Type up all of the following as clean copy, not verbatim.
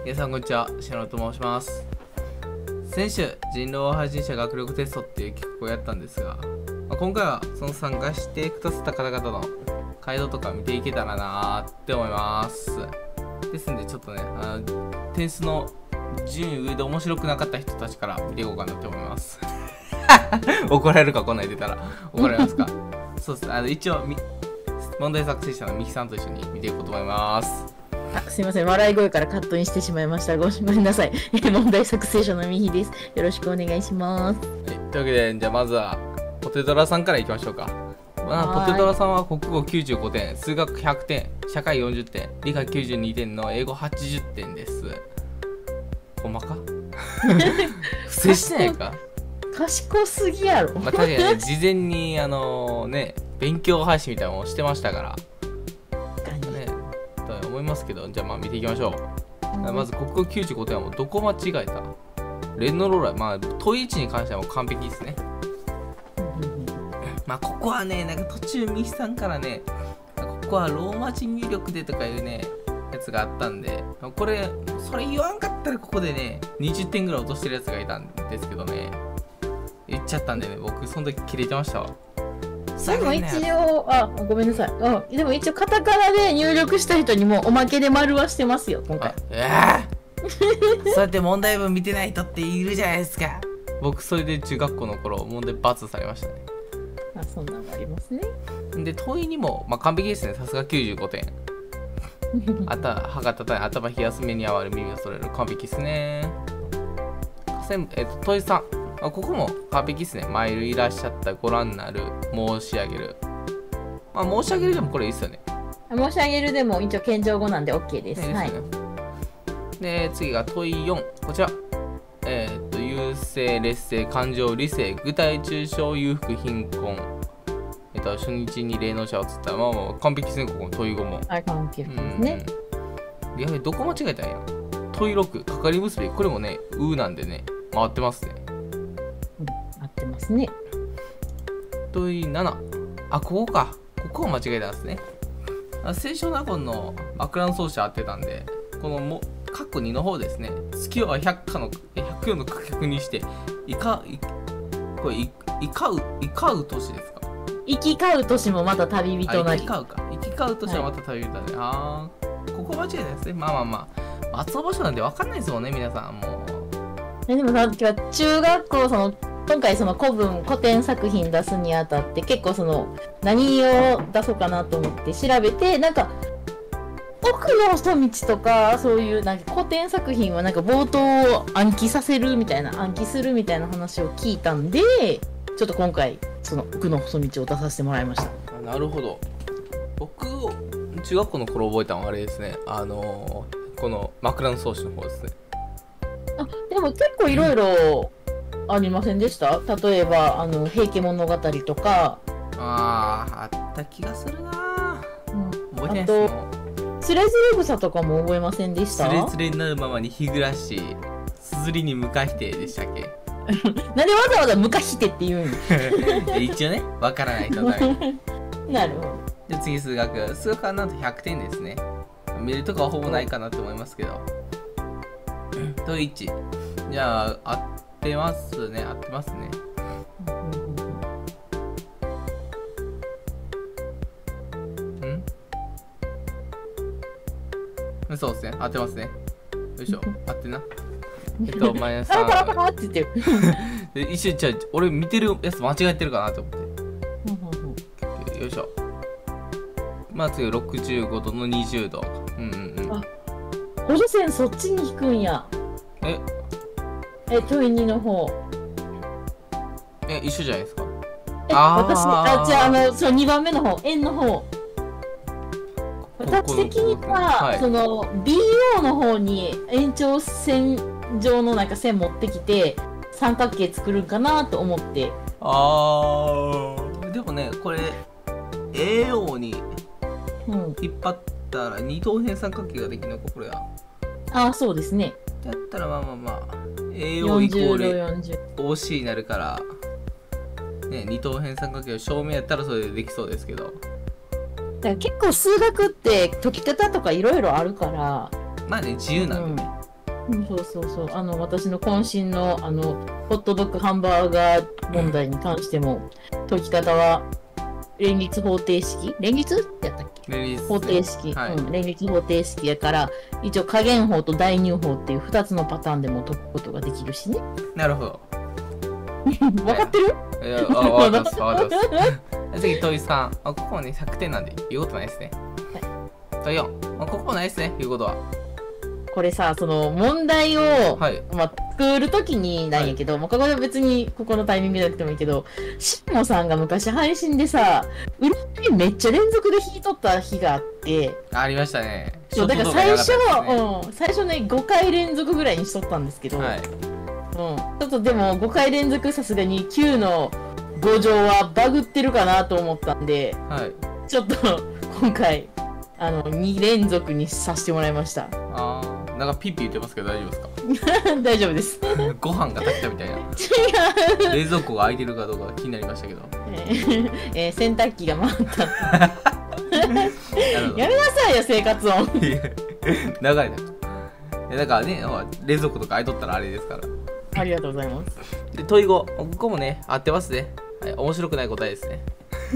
皆さんこんにちは、しのと申します。先週、人狼配信者学力テストっていう企画をやったんですが、今回はその参加してくださった方々の回答とか見ていけたらなーって思います。ですんでちょっとね、点数の順位上で面白くなかった人たちから見ていこうかなって思います。怒られるかこんなん言ってたら怒られますか？そうです。一応問題作成者のミキさんと一緒に見ていこうと思います。 すいません、笑い声からカットインしてしまいました。ごめんなさい。問題作成者のみひです。よろしくお願いします。 はい、というわけで、じゃあまずはポテトラさんからいきましょうか。ポテトラさんは国語95点、数学100点、社会40点、理科92点の英語80点です。ほんまか？不正してないか？ 賢すぎやろ。 確かにね、事前に勉強配信みたいなのをしてましたからね、と思いますけど、じゃあ見ていきましょう。まず国語95点はもうどこ間違えた？レンノローラー、問い1に関してはもう完璧ですね。ここはね、途中ミキさんからね、ここはローマ字入力でとかいうね、やつがあったんで、それ言わんかったらここでね、20点ぐらい落としてるやつがいたんですけどね、言っちゃったんでね、僕その時切れてましたわ。 でも一応、ごめんなさい。でも一応カタカナで入力した人にもおまけで丸はしてますよ、今回。 そうやって問題文見てない人っているじゃないですか。僕それで中学校の頃問題×されましたね。 そんなのありますね。 で問いにも、完璧ですね。さすが95点。歯が立たない、頭冷やす、目に合わる、耳をそれる、完璧ですね。問い3、ここも完璧ですね。マイルいらっしゃった、ご覧になる、申し上げる。申し上げるでもこれいいっすよね。 申し上げるでも一応謙譲語なんで OK です。はい。 で次が問い4、こちら。優勢、劣勢、感情、理性、具体、抽象、裕福、貧困。初日に霊能者をつったら、完璧ですね、ここの問い5も。 完璧ですね。 やはりどこ間違えたんや。問い6、かかり結び。これもね、なんでね、回ってますね。 合ってますね。 問い7、ここか。ここを間違えたんですね。清少納言の枕草子合ってたんで、この括弧2の方ですね。月は100の価格にして、これいかう年ですか？ 行き交う年もまた旅人なり。 行き交う年はまた旅人なり。ここ間違いないですね。松尾芭蕉なんて分かんないですもんね、皆さんもう。 でもさっきは中学校今回古典作品出すにあたって結構何を出そうかなと思って調べて、奥の細道とかそういう古典作品は冒頭を暗記するみたいな話を聞いたんで、ちょっと今回奥の細道を出させてもらいました。 なるほど。僕中学校の頃覚えたのはあれですね。この枕草子の方ですね。 でも結構いろいろありませんでした？例えば平家物語とか。 あった気がするな。覚えてないですもん。つれづれ草とかも覚えませんでした？ つれつれになるままに日暮らし、すずりに向かひてでしたっけ？ なんでわざわざ向かひてって言うん一応ね、わからないとダメ。 なるほど。 じゃあ次数学はなんと100点ですね。見るとかはほぼないかなと思いますけど。問い1、じゃあ合ってますね。そうですね、合ってますね。よいしょ、合ってな。マイナス3。 って言ってる。 一瞬、俺見てるやつ間違えてるかなと思って。よいしょ。次65度の20度。 補助線そっちに引くんや。問い2の方。 一緒じゃないですか。 じゃあ2番目の方、円の方。私的には、BO の方に延長線上の線持ってきて三角形作るかなと思って。 でもね、これ AO に引っ張ったら二等辺三角形ができるのか、これは。 そうですね。 だったらAO イコール OC になるからね、二等辺三角形を証明やったらそれでできそうですけど。 だから結構数学って解き方とかいろいろあるから、 まあね、自由なんでね。 そうそうそう。私の渾身の、ホットドッグハンバーガー問題に関しても、解き方は、連立方程式連立やったっけレリース方程式、 はいうん、連立方程式やから、一応加減法と代入法っていう2つのパターンでも解くことができるしね。 なるほど。 分かってる？ いや、わかったます。次、問い3。ここはね、100点なんで言うことないですね。問い4。ここもないですね、言うことは。 これさ、その問題を、 はい。 作るときになんやけど、もうここで別にここのタイミングじゃなくてもいいけど、しもさんが昔配信でさ、占いめっちゃ連続で引いとった日があって、 ありましたね。 そうだから最初ショート動画なかったですね最初ね、5回連続ぐらいにしとったんですけど、 はい。 ちょっとでも5回連続さすがに9の5乗はバグってるかなと思ったんで、 はい。 ちょっと今回、2連続にさせてもらいました。 あー、なんかピッピ言ってますけど大丈夫ですか？ 大丈夫です。 ご飯が炊けたみたいな。 違う。 冷蔵庫が開いてるかどうか気になりましたけど。 洗濯機が回った。 なるほど。 やめなさいよ、生活音。 流れた。だからね、冷蔵庫とか開いとったらあれですから。 ありがとうございます。 で、問い5。ここもね、合ってますね。はい、面白くない答えですね。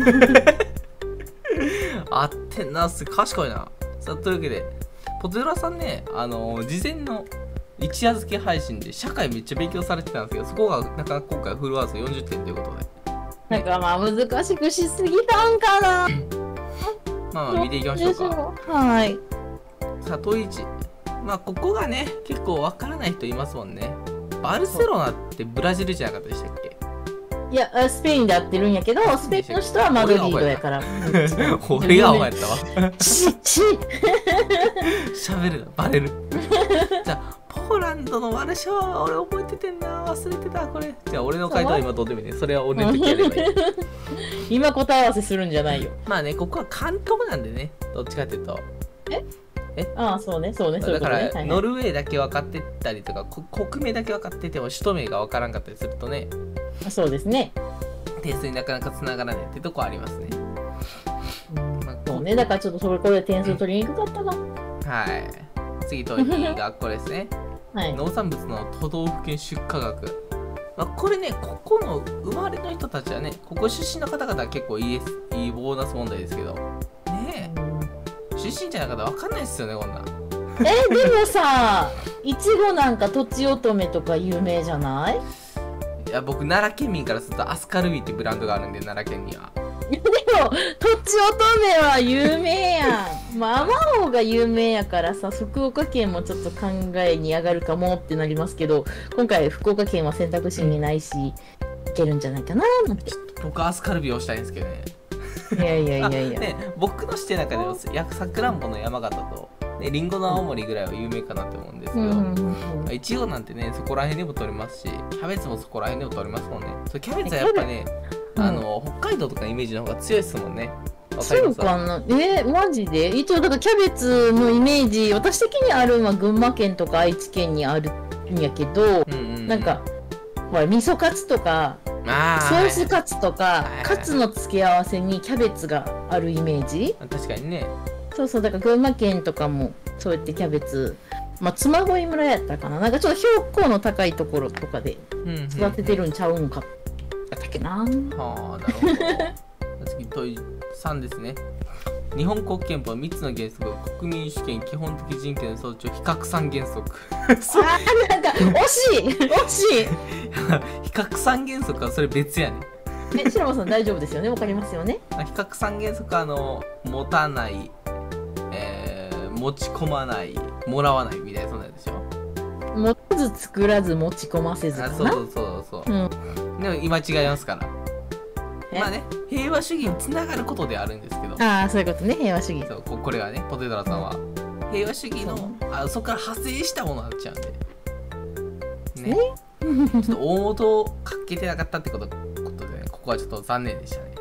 合ってんな、賢いな。さあ、というわけで、ポテトラさんね、事前の一夜漬け配信で社会めっちゃ勉強されてたんですけど、そこがなかなか今回フルワース40点ということで。 なんかまあ難しくしすぎたんかな。 まあまあ見ていきましょうか。 はい。 さあ、問い1。まあ、ここがね、結構わからない人いますもんね。バルセロナってブラジルじゃなかったでしたっけ？ いや、スペインで合ってるんやけど、スペインの人はマドリードやから。 俺がお前やったわ。 ち喋るな、バレる。じゃあ、ポーランドのワルシャワは俺覚えててんな。忘れてた、これ。じゃあ、俺の回答は今どうでもいいね。それは俺の時やればいい。 今答え合わせするんじゃないよ。 まあね、ここは関東なんでね。どっちかっていうと。 ああ、そうね、そうね、そういうだから、 ことね。はいはいノルウェーだけ分かってたりとか、国名だけ分かってても首都名が分からんかったりするとね、 そうですね。 点数になかなかつながらないってとこありますね。まあそうね、だからちょっとこれで点数取りにくかったな。 はい。次問い2がこれですね。 はい。 農産物の都道府県出荷額。まあ、これね、ここの生まれの人たちはね、ここ出身の方々は結構いいです。いいボーナス問題ですけど。ねえ。出身じゃなかったら分かんないっすよね、こんなん。 でもさ、いちごなんかとちおとめとか有名じゃない？ いや、僕、奈良県民からするとアスカルビーってブランドがあるんで、奈良県には。 でも、とちおとめは有名やん。まあ、アマオが有名やからさ、福岡県もちょっと考えに上がるかもってなりますけど、今回福岡県は選択肢にないし、いけるんじゃないかななんて。 僕、アスカルビーをしたいんですけどね。 いやいやいやいや。 ね、僕の視点の中でもさくらんぼの山形とリンゴの青森ぐらいは有名かなと思うんですけど、いちごなんてねそこら辺でも取れますし、キャベツもそこら辺でも取れますもんね。キャベツはやっぱね、北海道とかのイメージの方が強いですもんね。わかりそうますかな。マジで一応だからキャベツのイメージ、私的にあるのは群馬県とか愛知県にあるんやけど、なんかほら味噌カツとかソースカツとか、カツの付け合わせにキャベツがあるイメージ。 確かにね。 そうそう、だから群馬県とかもそうやってキャベツ、まあ嬬恋村やったかな、なんかちょっと標高の高いところとかで育ててるんちゃうんかだったっけな。 はあ、なるほど。次問い3ですね。日本国憲法3つの原則、国民主権、基本的人権の尊重、非核三原則。 なんか惜しい惜しい。 非核三原則はそれ別やね。 白間さん大丈夫ですよね、わかりますよね。 比較三原則は持たない、持ち込まない、もらわないみたいなそんなんでしょ。 持たず作らず持ち込ませずかな。 そう、でも今違いますから。まあね、平和主義につながることであるんですけど。 ああ、そういうことね、平和主義。 そう、これはね、ポテトラさんは平和主義のそこから派生したものになっちゃうんでね。ちょっと大元をかけてなかったってことでね、ここはちょっと残念でしたね。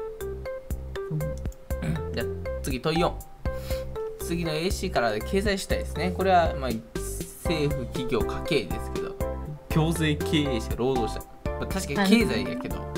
じゃあ次問い4。次の AC からで経済主体ですね。これはまあ政府企業家計ですけど、行政経営者労働者、まあ、確かに経済やけど、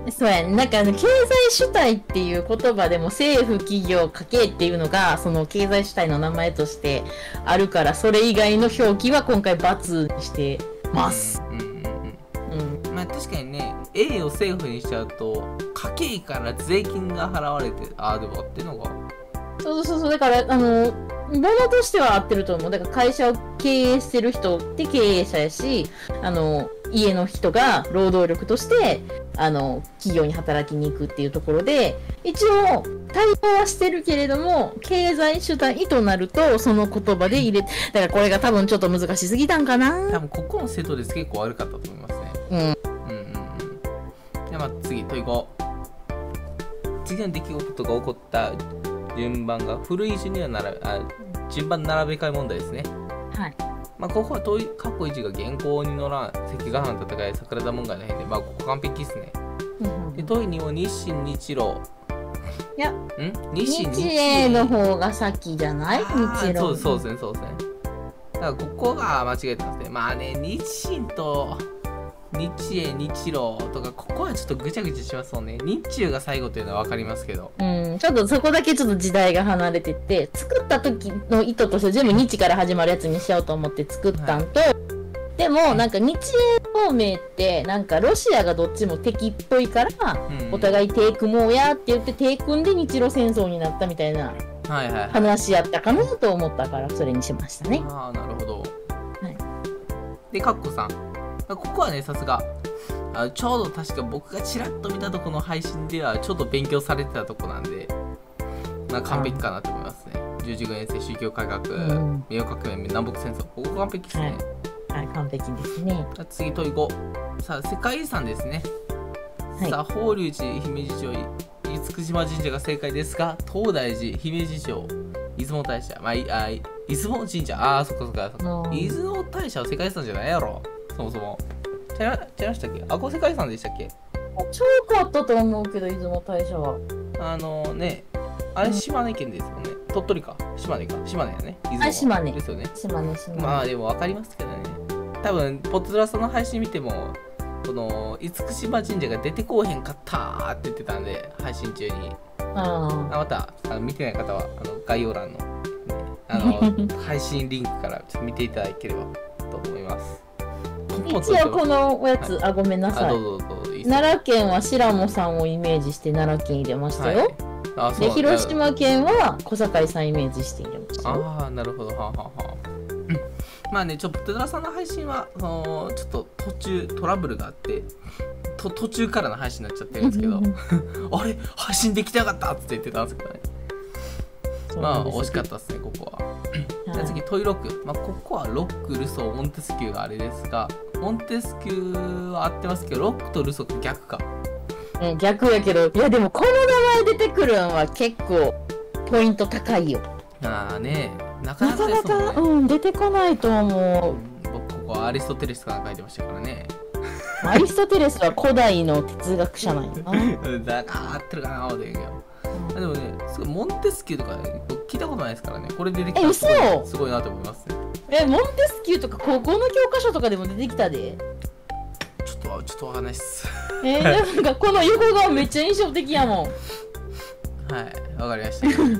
そうやね。なんか経済主体っていう言葉でも政府、企業、家計っていうのがその経済主体の名前としてあるから、それ以外の表記は今回×にしてます。 まあ確かにね、A を政府にしちゃうと家計から税金が払われて、ああでもあってんのか。 そうだから物としては合ってると思う。だから会社を経営してる人って経営者やし、家の人が労働力として企業に働きに行くっていうところで、一応対応はしてるけれども、経済主体となるとその言葉で入れ、だからこれが多分ちょっと難しすぎたんかな。 多分ここのセットです結構悪かったと思いますね。じゃあまあ次問い5。次の出来事が起こった順番が古い順には順番並べ替え問題ですね。 はい。 まあここは過去一が原稿に乗らん関ヶ原の戦い桜田門外の辺で、まあここ完璧ですね。で問い2を日清日露。 いや、 日英の方が先じゃない？日露。 そうですね。だからここが間違えてますね。まあね、日清と日英日露とかここはちょっとぐちゃぐちゃしますもんね。日中が最後というのは分かりますけど、 ちょっとそこだけちょっと時代が離れてて、作った時の意図として全部日から始まるやつにしようと思って作ったんと、でもなんか日英同盟ってなんかロシアがどっちも敵っぽいから、お互い手組もうやって言って手組んで日露戦争になったみたいな話やったかなと思ったからそれにしましたね。 ああ、なるほど。でカッコさん、ここはね、さすがちょうど確か僕がちらっと見たとこの配信ではちょっと勉強されてたとこなんで、まあ、完璧かなと思いますね。十字軍遠征、宗教改革、名誉革命、南北戦争、ここ完璧ですね。 はい、完璧ですね。 次問い5。さあ世界遺産ですね。さあ法隆寺、姫路城、厳島神社が正解ですが、東大寺、姫路城、出雲大社、出雲神社、そっか。出雲大社は世界遺産じゃないやろ、そもそも。ちゃいましたっけ？これ世界遺産でしたっけ？ 超かったと思うけど、出雲大社は。 あれ島根県ですよね。鳥取か。島根やね。 島根。 ですよね。 島根。 まあでも分かりますけどね。多分、ポッドラさんの配信見ても、この、厳島神社が出てこうへんかったーって言ってたんで、配信中に。また、見てない方は、概要欄の、配信リンクからちょっと見ていただければと思います。 一応このおやつ、ごめんなさい。奈良県は白茂さんをイメージして奈良県入れましたよ。で、広島県は小堺さんイメージして入れましたよ。 なるほど。まあね、ポテトラさんの配信はちょっと途中トラブルがあって途中からの配信になっちゃってるんですけどあれ配信できてなかったって言ってたんですけどね。まあ惜しかったですね、ここは。次問い6。ここはロック、ルソー、モンテスキューがあれですが、モンテスキューは合ってますけど、ロックとルソーが逆か。 逆やけど、いやでもこの名前出てくるのは結構ポイント高いよ。 なかなかですもんね。出てこないと思う。 僕ここアリストテレスが書いてましたからね。 アリストテレスは古代の哲学者なんやな。 だから合ってるかなって言うけど。でもね、すごいモンテスキューとか、僕聞いたことないですからね。これ出てきたらすごいなと思いますね。 モンテスキューとか高校の教科書とかでも出てきたで。 ちょっとわかんないっす。 なんかこの横顔めっちゃ印象的やもん。 はい、わかりました。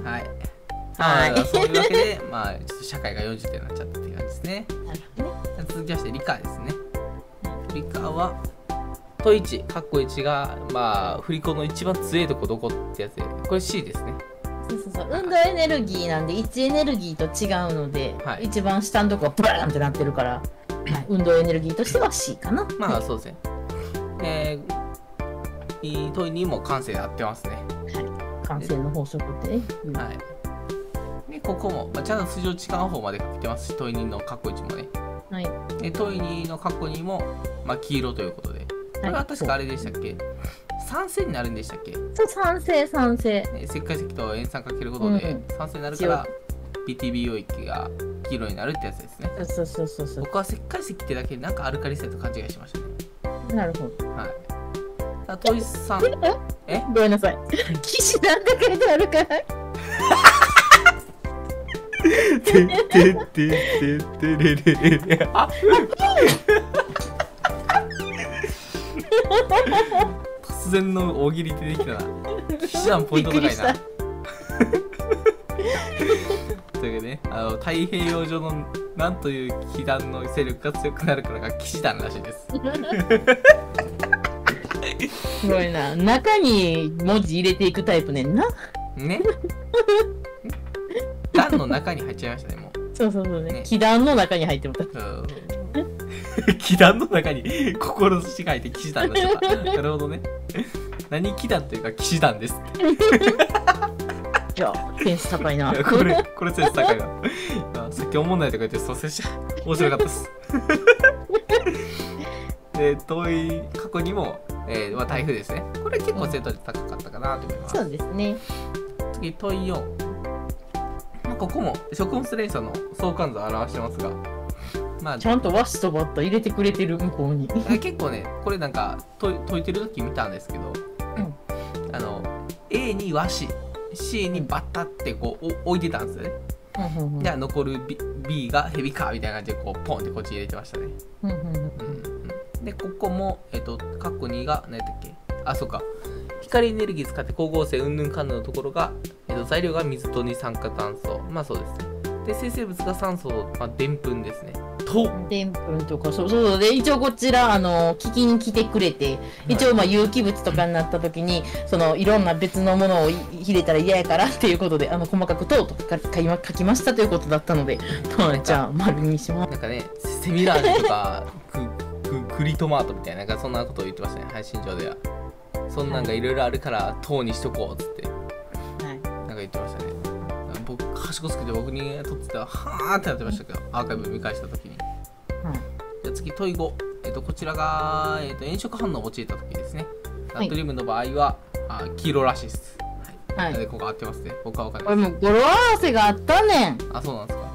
はい。そういうわけで、ちょっと社会が40点になっちゃったっていう感じですね。続きまして理科ですね。理科は問1、カッコ1が振り子の一番強いとこどこってやつで、これ C ですね。 そう運動エネルギーなんで位置エネルギーと違うので、一番下のとこがブラーンってなってるから、運動エネルギーとしては C かな。 そうですね。問2も感性で合ってますね。 感性の法則ってね。 でここも、ちゃんと数字を違う方まで書けてますし、問2のカッコ1もね。で問2のカッコ2も、黄色ということで、これは確かあれでしたっけ？酸性になるんでしたっけ？ そう、酸性。 石灰石と塩酸かけることで酸性になるから、BTB 溶液が黄色になるってやつですね。 そう。 僕は石灰石ってだけなんかアルカリ性と勘違いしましたね。 なるほど。 問3。 ごめんなさい。騎士なんて書いてあるから。 突然の大喜利出てきたな。騎士団ポイント高いな。というわけでね、太平洋上のなんという騎団の勢力が強くなるからが騎士団らしいです。 すごいな。中に文字入れていくタイプねんな。 ね。団の中に入っちゃいましたね、もう。 そうそうそうね。 ね騎団の中に入ってもた。 騎団の中に心の支配で騎士団だった。なるほどね。何騎団というか騎士団です。 いや、センス高いな。 これセンス高いな。さっき思んないとか言って蘇生しちゃ面白かったです。で、遠い過去にも、台風ですね。これ結構精度で高かったかなと思います。 そうですね。 次、問い4。ここも食物連鎖の相関図を表してますが、まあ、 ちゃんと和紙とバッタ入れてくれてる向こうに。 結構ね、これなんか解いてる時見たんですけど、A に和紙、C にバッタってこう置いてたんですよね。じゃあ残る B がヘビかみたいな感じでこうポンってこっち入れてましたね。で、ここも、カッコ2が何だっけ、あ、そうか。光エネルギー使って光合成うんぬんかんぬんのところが、材料が水と二酸化炭素。まあそうですね。で、生成物が酸素、まあ、でんぷんですね。 でんぷんとか、そうで、一応こちら、聞きに来てくれて、一応、まあ、有機物とかになった時に、いろんな別のものを入れたら嫌やからっていうことで、細かくと書きましたということだったので、じゃあ、丸にします。 なんかね、セミラージとか、栗トマトみたいな、なんかそんなことを言ってましたね、配信上では。そんなんがいろいろあるから、糖にしとこうっつって、なんか言ってましたね。僕、賢すぎて僕にとってたら、はーってなってましたけど、アーカイブ見返したときに。じゃあ次、問い5。こちらが、炎色反応を用いたときですね。ナトリウムの場合は、黄色らしいです。はい。なので、ここ合ってますね。僕は分かります。 これもう語呂合わせがあったねん。 あ、そうなんですか。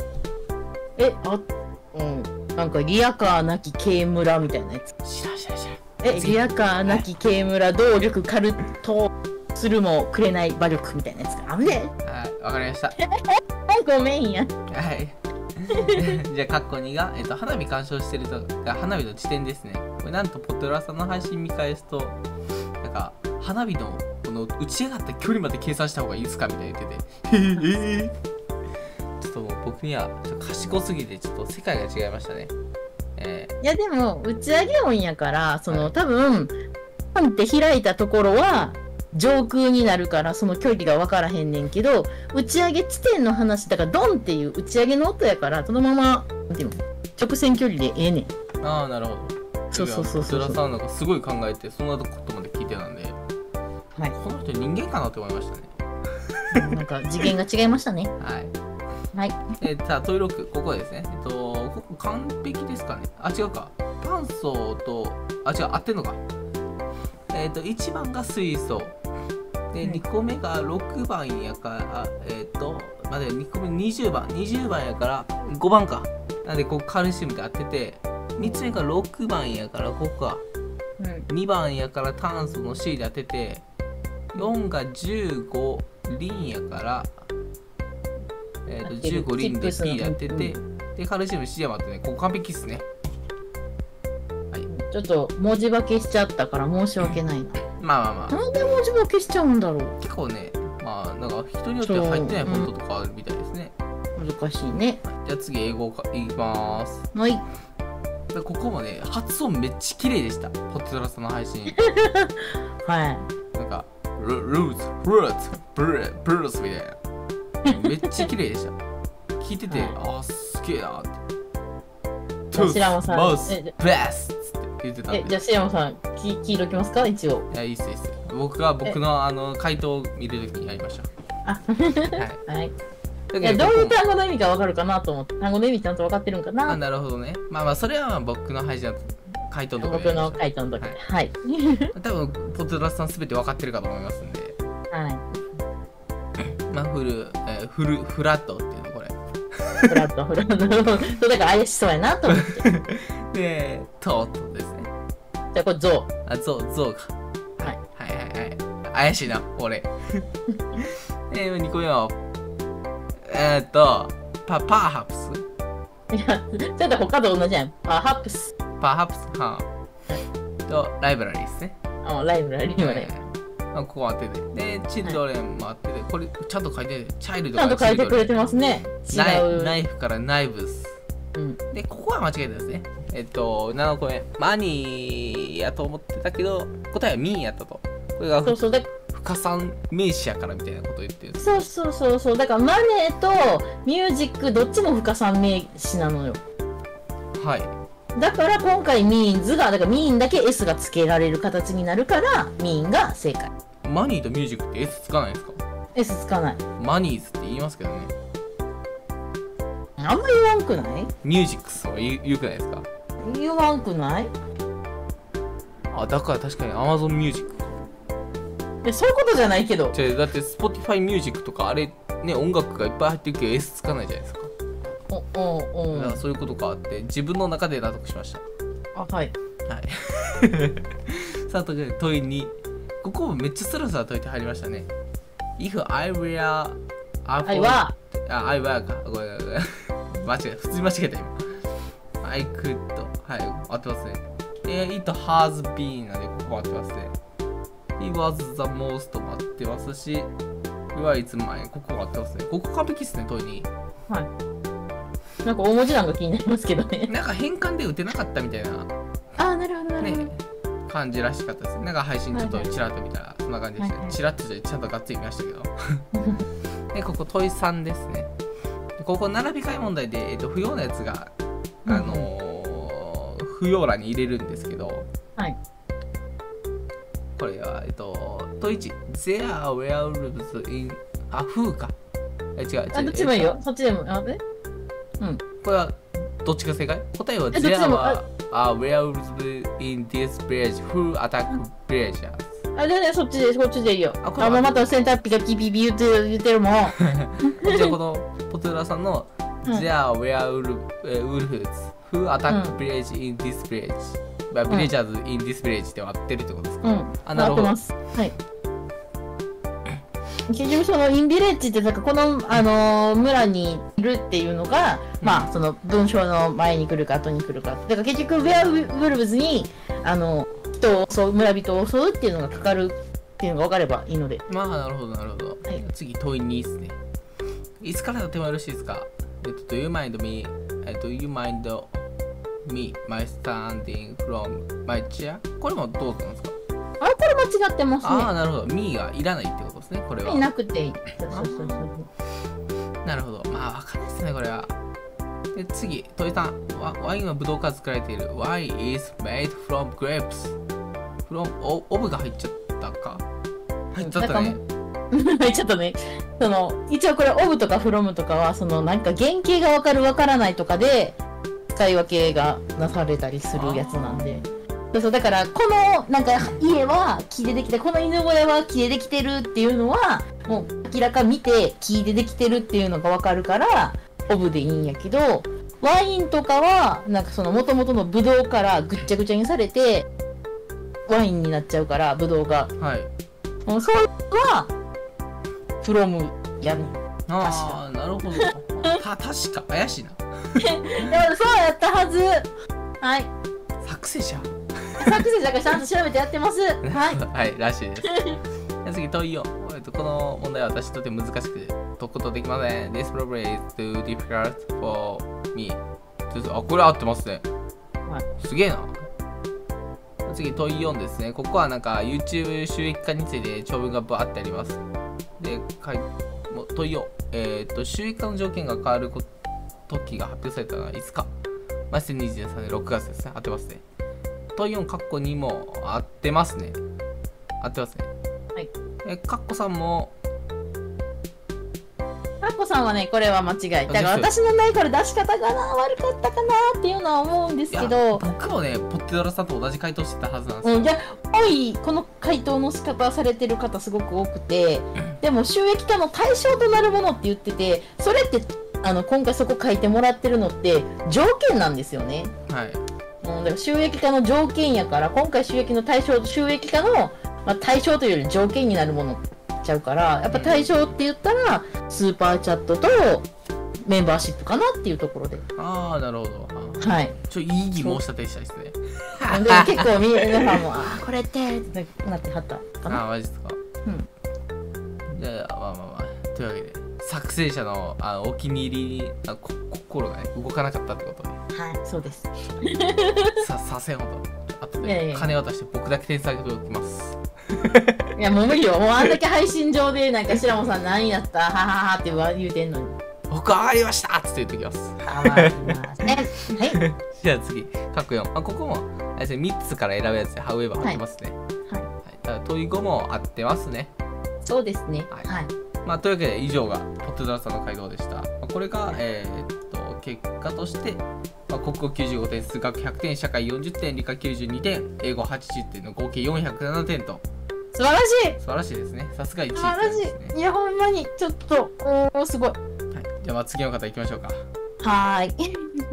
なんかリアカーなき軽村みたいなやつ。 知らん。 リアカーなき軽村、動力カルトするもくれない馬力みたいなやつがあるね。 はい、わかりました。 はい、ごめんや。 はい。じゃあ、カッコ2が、花火鑑賞してる人が花火の地点ですね。これなんと、ポテラさんの配信見返すと、なんか、花火のこの打ち上がった距離まで計算した方がいいですかみたいな言ってて。ちょっともう僕にはちょっと賢すぎて、ちょっと世界が違いましたね。 いや、でも、打ち上げ音やから、多分、パンって開いたところは、上空になるからその距離が分からへんねんけど、打ち上げ地点の話だからドンっていう打ち上げの音やから、そのままなんていうの直線距離でええねん。 ああ、なるほど。 そう。 さんなんかすごい考えてそんなことまで聞いてたんで、はい、この人人間かなって思いましたね。なんか次元が違いましたね。 はい。さあ問い6、ここですね。ここ完璧ですかね。あ、違うか。炭素と違う、合ってんのか。1番が水素。で、2個目が6番やから、待って、2個目20番やから5番か。なんで、こうカルシウムで当てて、3つ目が6番やからここか。2番やから炭素の C で当てて、4が15リンやから、15リンで P で当てて、で、カルシウム C やまってね、ここ完璧っすね。 ちょっと文字化けしちゃったから申し訳ないな。 まあ。 なんで文字化けしちゃうんだろう。 結構ね、まあ、なんか人によっては入ってないフォントとかあるみたいですね。 難しいね。 じゃあ次、英語いきます。 はい。 でここもね、発音めっちゃ綺麗でした。ポテトラさんの配信。 はい。 なんか、ルーツ、フルーツ、ブルースみたいな。めっちゃ綺麗でした。聞いてて、すげえなって。 白山さん。 マウス、ベス言ってたんで。 じゃあ、シヤマさん、聞いときますか一応。 いや、いいっす。僕の回答を見るときにやりましょう。 はい。いや、どういう単語の意味か分かるかなと思って。単語の意味ちゃんと分かってるんかな。 なるほどね。まあ、それは僕の回答のところ僕の回答のところ。はい。 多分、ポテトラスさんすべて分かってるかと思いますんで。 はい。 まあ、フラットっていうの、これ。 フラット。そう、だから怪しそうやなと思って。 で、トートですね。 じゃあこれゾウ。 ゾウか。はい。怪しいな、俺。2個目は、パーハプス。 いや、ちょっと他と同じやん。パーハプス。 と、ライブラリーですね。 ライブラリーはね。 ここもあってて。で、チルドレンもあってて、これちゃんと書いてて、チャイルドちゃんと書いてくれてますね。違う。 ナイフからナイブス。で、ここは間違えたですね。7個目。マニーやと思ってたけど、答えはミーやったと。これがそうそう。 不可算名詞やからみたいなことを言ってる。 そう。だからマネーとミュージックどっちも不可算名詞なのよ。 はい。 だから今回ミーンズが、だからミーンだけ S が付けられる形になるからミーンが正解。 マニーとミュージックって S つかないですか？ S つかない。 マニーズって言いますけどね。 あんま言わんくない？ ミュージックスは言うくないですか？ 言わんくない？ あ、だから確かに Amazon ミュージックか。 そういうことじゃないけど。 だって Spotify ミュージックとかあれね、音楽がいっぱい入ってるけど S つかないじゃないですか。だからそういうことかって自分の中で納得しました。 はいさあ、というわけで問い2。ここもめっちゃスラスラ解いて入りましたね。If I were I were I were か。ごめん間違えた。普通に間違えた今。I could はい、合ってますね。It has been なんでここも合ってますね。He was the most も合ってますし、You are its mine ここも合ってますね。ここ完璧っすね、問い2。 はい。なんか大文字欄が気になりますけどね。 なんか変換で打てなかったみたいな。 なるほどね。 感じらしかったですね。なんか配信ちょっとチラッと見たらそんな感じでした。チラッとちゃんとがっつり見ましたけど。で、ここ問い3ですね。ここ並び替え問題で、不要なやつが、不要欄に入れるんですけど、 はい。 これは、問い1。There are werewolves in... 風か。違う。 どっちもいいよ。そっちでも。 これは、どっちが正解？答えは There are werewolves in this village who attack villagers。 そっちでいいよ。もうまた洗濯機がピピピ言ってるもん。 じゃあこのポトゥラさんの There are werewolves who attack village in this village。villagers in this village では合ってるってことですか？なるほど。はい。 結局そのインビレッジってなんかこの、村にいるっていうのが、その文章の前に来るか後に来るか。だから結局ウェアウルブズに人を襲う、村人を襲うっていうのがかかるっていうのが分かればいいので。 なるほど。はい、次問い2ですね。いつからの手もよろしいですか？Do you mind me my standing from my chair？ これもどうなんですか？ これ間違ってますね。 なるほど。me がいらないってことですね、これは。 いなくていい。 なるほど。わかんないですね、これは。で、次、問い3。ワインはブドウから作られている。Wine is made from grapes。オブが入っちゃったか。入っちゃったね。 入っちゃったね。一応これ、オブとかフロムとかは、なんか原型がわからないとかで、使い分けがなされたりするやつなんで。だからこのなんか家は木でできて、この犬小屋は木でできてるっていうのはもう明らか見て木でできてるっていうのが分かるからオブでいいんやけど、ワインとかはなんか元々のブドウからぐっちゃぐちゃにされてワインになっちゃうからブドウが、 はい、 それはフロムやね。 なるほど。確か怪しいな。 でもそうやったはず。はい。 作成者だからちゃんと調べてやってます。 はい、らしいです。次、問い4。この問題は私とて難しく解くことできません。This problem is too difficult for me。これ合ってますね。すげえな。次、問い4ですね。ここはなんか YouTube 収益化について長文がバーってあります。で、問い4。収益化の条件が変わる時が発表されたのはいつか。2023年6月ですね。合ってますね。問い4、カッコ2も合ってますね。合ってますね。 はい。 カッコ3も。 カッコさんはね、これは間違い。だから私のないから出し方が悪かったかなっていうのは思うんですけど。 僕もね、ポッテドラさんと同じ回答してたはずなんですよ。 この回答の仕方されてる方すごく多くて、でも収益化の対象となるものって言ってて、それって今回そこ書いてもらってるのって条件なんですよね。 はい。 だから収益化の条件やから、今回収益の対象、収益化の、対象というより条件になるものちゃうから、やっぱ対象って言ったらスーパーチャットとメンバーシップかなっていうところで。 ああ、なるほど。 はい。 いい疑問したてしたですね。 で結構皆さんも、これってなってはったかな。 ああ、マジですか。じゃあ、まあまあまあ。というわけで、作成者のお気に入りに心がね、動かなかったってことで。 はい、そうです。 させんほど。あとで、金渡して僕だけ点数上げておきます。 いや、もう無理よ。もうあんだけ配信上で、なんか、白本さん何やったはははって言うてんのに。 僕上がりましたっつって言ってきます。 上がりますね。はい。 じゃあ次、各4。ここも、3つから選ぶやつで、ハウエバー合ってますね。はい。問い5も合ってますね。 そうですね。はい。 まあ、というわけで、以上がポットダラさんの回答でした。これが、結果として、国語95点、数学100点、社会40点、理科92点、英語80点の合計407点と。 素晴らしい。 素晴らしいですね。さすが1位ですね。 素晴らしい。いや、ほんまに、ちょっと、すごい。はい。 じゃあ、次の方行きましょうか。 はーい。